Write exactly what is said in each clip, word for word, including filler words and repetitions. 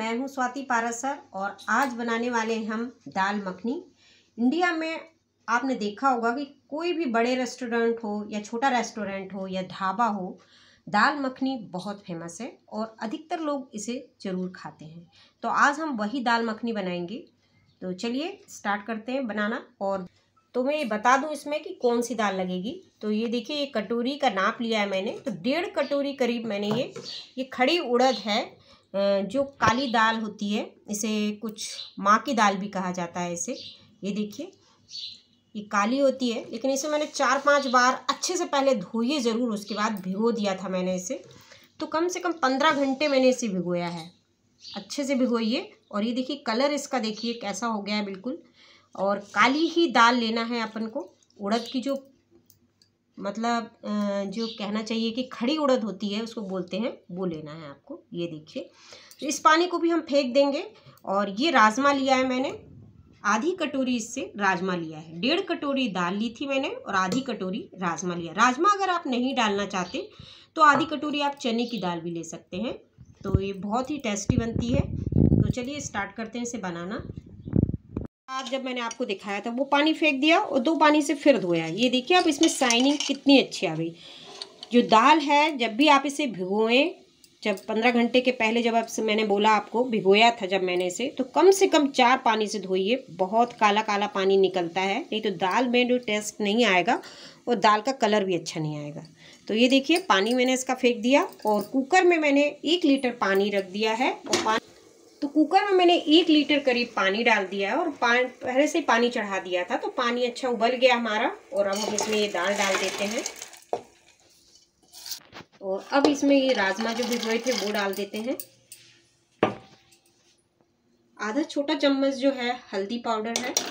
मैं हूं स्वाति पारासर और आज बनाने वाले हैं हम दाल मखनी। इंडिया में आपने देखा होगा कि कोई भी बड़े रेस्टोरेंट हो या छोटा रेस्टोरेंट हो या ढाबा हो, दाल मखनी बहुत फेमस है और अधिकतर लोग इसे ज़रूर खाते हैं। तो आज हम वही दाल मखनी बनाएंगे। तो चलिए स्टार्ट करते हैं बनाना। और तो मैं ये बता दूं इसमें कि कौन सी दाल लगेगी। तो ये देखिए, ये कटोरी का नाप लिया है मैंने, तो डेढ़ कटोरी करीब मैंने ये ये खड़ी उड़द है, जो काली दाल होती है। इसे कुछ माँ की दाल भी कहा जाता है इसे। ये देखिए, ये काली होती है, लेकिन इसे मैंने चार पांच बार अच्छे से पहले धोइए ज़रूर, उसके बाद भिगो दिया था मैंने इसे। तो कम से कम पंद्रह घंटे मैंने इसे भिगोया है। अच्छे से भिगोइए। और ये देखिए, कलर इसका देखिए कैसा हो गया है बिल्कुल। और काली ही दाल लेना है अपन को। उड़द की जो मतलब जो कहना चाहिए कि खड़ी उड़द होती है उसको बोलते हैं, वो लेना है आपको। ये देखिए, तो इस पानी को भी हम फेंक देंगे। और ये राजमा लिया है मैंने, आधी कटोरी इससे राजमा लिया है। डेढ़ कटोरी दाल ली थी मैंने और आधी कटोरी राजमा लिया। राजमा अगर आप नहीं डालना चाहते तो आधी कटोरी आप चने की दाल भी ले सकते हैं। तो ये बहुत ही टेस्टी बनती है। तो चलिए स्टार्ट करते हैं इसे बनाना। आज जब मैंने आपको दिखाया था वो पानी फेंक दिया और दो पानी से फिर धोया। ये देखिए अब इसमें शाइनिंग कितनी अच्छी आ गई। जो दाल है, जब भी आप इसे भिगोएं, जब पंद्रह घंटे के पहले जब आपसे मैंने बोला आपको भिगोया था जब मैंने इसे, तो कम से कम चार पानी से धोइए। बहुत काला काला पानी निकलता है, नहीं तो दाल में जो टेस्ट नहीं आएगा और दाल का कलर भी अच्छा नहीं आएगा। तो ये देखिए, पानी मैंने इसका फेंक दिया और कुकर में मैंने एक लीटर पानी रख दिया है। और पानी तो कुकर में मैंने एक लीटर करीब पानी डाल दिया है और पानी पहले से पानी चढ़ा दिया था, तो पानी अच्छा उबल गया हमारा। और अब हम इसमें ये दाल डाल देते हैं। और अब इसमें ये राजमा जो भिगोए थे वो डाल देते हैं। आधा छोटा चम्मच जो है हल्दी पाउडर है।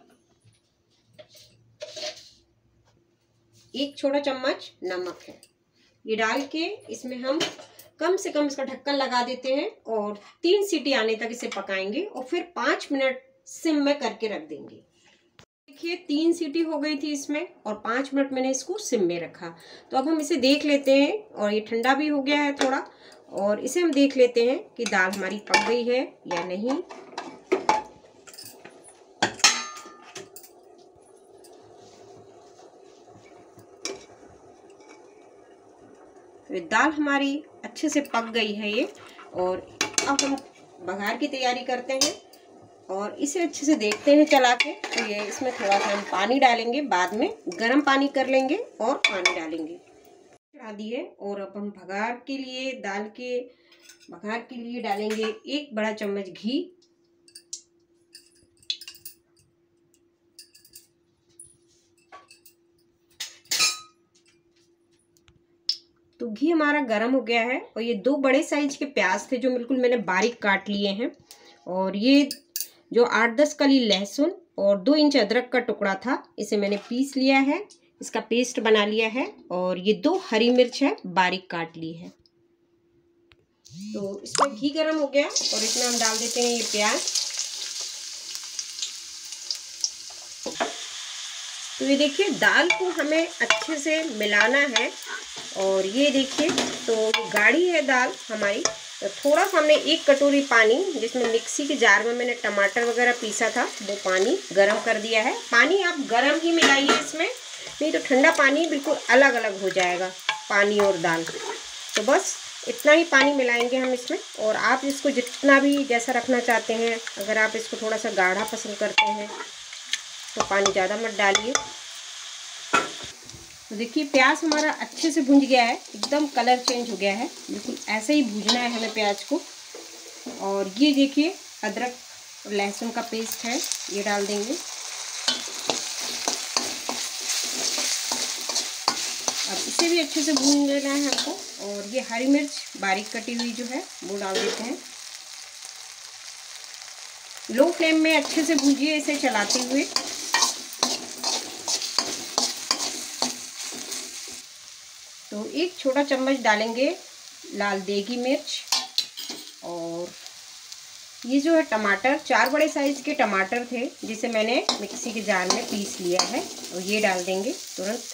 एक छोटा चम्मच नमक है। ये डाल के इसमें हम कम से कम इसका ढक्कन लगा देते हैं और तीन सीटी आने तक इसे पकाएंगे और फिर पाँच मिनट सिम में करके रख देंगे। देखिए, तीन सीटी हो गई थी इसमें और पाँच मिनट मैंने इसको सिम में रखा। तो अब हम इसे देख लेते हैं। और ये ठंडा भी हो गया है थोड़ा, और इसे हम देख लेते हैं कि दाल हमारी पक गई है या नहीं। तो दाल हमारी अच्छे से पक गई है ये। और अब हम बघार की तैयारी करते हैं और इसे अच्छे से देखते हैं चला के। तो ये इसमें थोड़ा सा हम पानी डालेंगे, बाद में गर्म पानी कर लेंगे और पानी डालेंगे। चढ़ा दिए और अब हम बघार के लिए, दाल के बघार के लिए डालेंगे एक बड़ा चम्मच घी। तो घी हमारा गर्म हो गया है। और ये दो बड़े साइज के प्याज थे जो बिल्कुल मैंने बारीक काट लिए हैं। और ये जो आठ दस कली लहसुन और दो इंच अदरक का टुकड़ा था, इसे मैंने पीस लिया है, इसका पेस्ट बना लिया है। और ये दो हरी मिर्च है, बारीक काट ली है। तो इसमें घी गर्म हो गया और इसमें हम डाल देते हैं ये प्याज। तो ये देखिए, दाल को हमें अच्छे से मिलाना है। और ये देखिए, तो गाढ़ी है दाल हमारी। तो थोड़ा सा हमने एक कटोरी पानी, जिसमें मिक्सी के जार में मैंने टमाटर वगैरह पीसा था, वो पानी गरम कर दिया है। पानी आप गरम ही मिलाइए इसमें, नहीं तो ठंडा पानी बिल्कुल अलग अलग हो जाएगा पानी और दाल। तो बस इतना ही पानी मिलाएंगे हम इसमें। और आप इसको जितना भी जैसा रखना चाहते हैं, अगर आप इसको थोड़ा सा गाढ़ा पसंद करते हैं तो पानी ज़्यादा मत डालिए। तो देखिए, प्याज हमारा अच्छे से भुंज गया है, एकदम कलर चेंज हो गया है। बिल्कुल ऐसे ही भूनना है हमें प्याज को। और ये देखिए, अदरक और लहसुन का पेस्ट है, ये डाल देंगे। अब इसे भी अच्छे से भून लेना है हमको। और ये हरी मिर्च बारीक कटी हुई जो है वो डाल देते हैं। लो फ्लेम में अच्छे से भूजिए इसे चलाते हुए। तो एक छोटा चम्मच डालेंगे लाल देगी मिर्च। और ये जो है टमाटर, चार बड़े साइज के टमाटर थे जिसे मैंने मिक्सी के जार में पीस लिया है, और ये डाल देंगे तुरंत।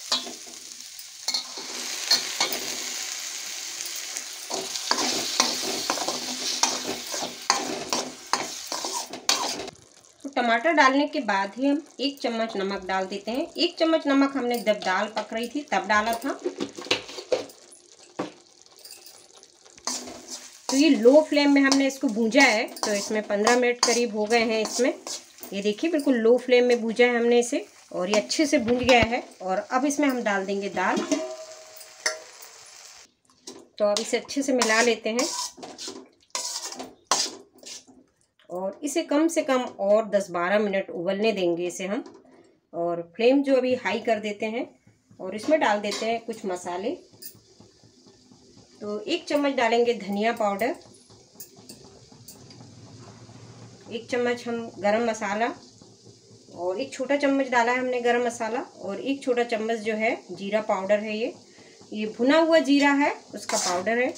टमाटर डालने के बाद ही हम एक चम्मच नमक डाल देते हैं। एक चम्मच नमक हमने जब दाल पक रही थी तब डाला था। तो ये लो फ्लेम में हमने इसको भूंजा है। तो इसमें पंद्रह मिनट करीब हो गए हैं इसमें। ये देखिए बिल्कुल लो फ्लेम में भूंजा है हमने इसे और ये अच्छे से भूंज गया है। और अब इसमें हम डाल देंगे दाल। तो अब इसे अच्छे से मिला लेते हैं और इसे कम से कम और दस बारह मिनट उबलने देंगे इसे हम। और फ्लेम जो अभी हाई कर देते हैं और इसमें डाल देते हैं कुछ मसाले। तो एक चम्मच डालेंगे धनिया पाउडर, एक चम्मच हम गरम मसाला और एक छोटा चम्मच डाला है हमने गरम मसाला और एक छोटा चम्मच जो है जीरा पाउडर है। ये ये भुना हुआ जीरा है, उसका पाउडर है।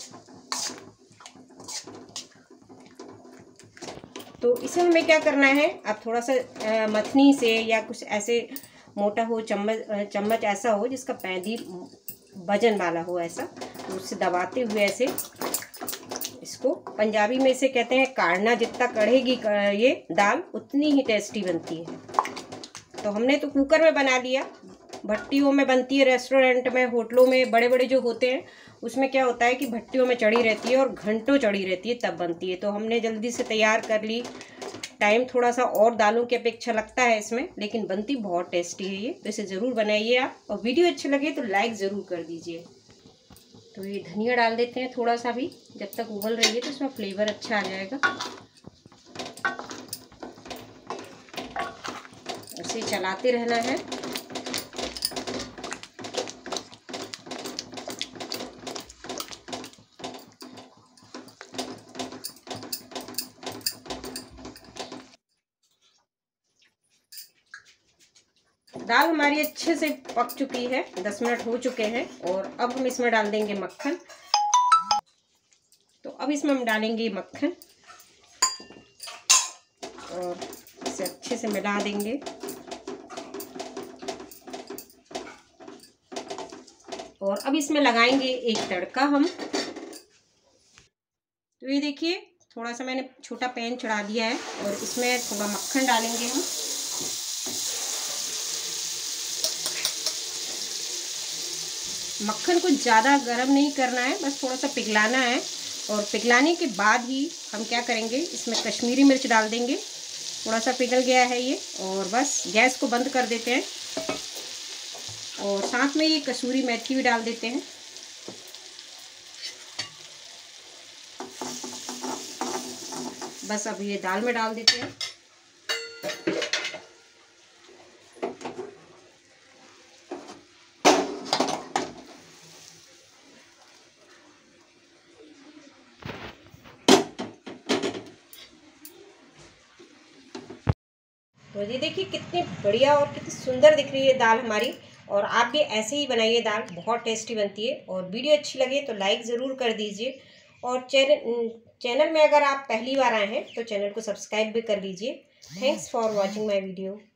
तो इसे हमें क्या करना है, अब थोड़ा सा मथनी से या कुछ ऐसे मोटा हो चम्मच चम्मच ऐसा हो जिसका पैदी वजन वाला हो, ऐसा तो उससे दबाते हुए ऐसे इसको, पंजाबी में इसे कहते हैं काढ़ना। जितना कढ़ेगी ये दाल उतनी ही टेस्टी बनती है। तो हमने तो कुकर में बना लिया, भट्टियों में बनती है रेस्टोरेंट में, होटलों में बड़े बड़े जो होते हैं उसमें क्या होता है कि भट्टियों में चढ़ी रहती है और घंटों चढ़ी रहती है तब बनती है। तो हमने जल्दी से तैयार कर ली। टाइम थोड़ा सा और दालों की अपेक्षा लगता है इसमें, लेकिन बनती बहुत टेस्टी है ये। तो इसे ज़रूर बनाइए आप। और वीडियो अच्छी लगे तो लाइक ज़रूर कर दीजिए। तो ये धनिया डाल देते हैं थोड़ा सा भी, जब तक उबल रही है तो इसमें फ्लेवर अच्छा आ जाएगा। इसे चलाते रहना है। दाल हमारी अच्छे से पक चुकी है, दस मिनट हो चुके हैं। और अब हम इसमें डाल देंगे मक्खन। तो अब इसमें हम डालेंगे मक्खन और इसे अच्छे से मिला देंगे। और अब इसमें लगाएंगे एक तड़का हम। तो ये देखिए थोड़ा सा मैंने छोटा पैन चढ़ा दिया है और इसमें थोड़ा मक्खन डालेंगे हम। मक्खन को ज़्यादा गर्म नहीं करना है, बस थोड़ा सा पिघलाना है। और पिघलाने के बाद ही हम क्या करेंगे, इसमें कश्मीरी मिर्च डाल देंगे। थोड़ा सा पिघल गया है ये और बस गैस को बंद कर देते हैं। और साथ में ये कसूरी मेथी भी डाल देते हैं। बस अब ये दाल में डाल देते हैं। तो ये देखिए कितनी बढ़िया और कितनी सुंदर दिख रही है दाल हमारी। और आप भी ऐसे ही बनाइए, दाल बहुत टेस्टी बनती है। और वीडियो अच्छी लगे तो लाइक ज़रूर कर दीजिए। और चैनल चैनल में अगर आप पहली बार आए हैं तो चैनल को सब्सक्राइब भी कर लीजिए। Thanks for watching my video.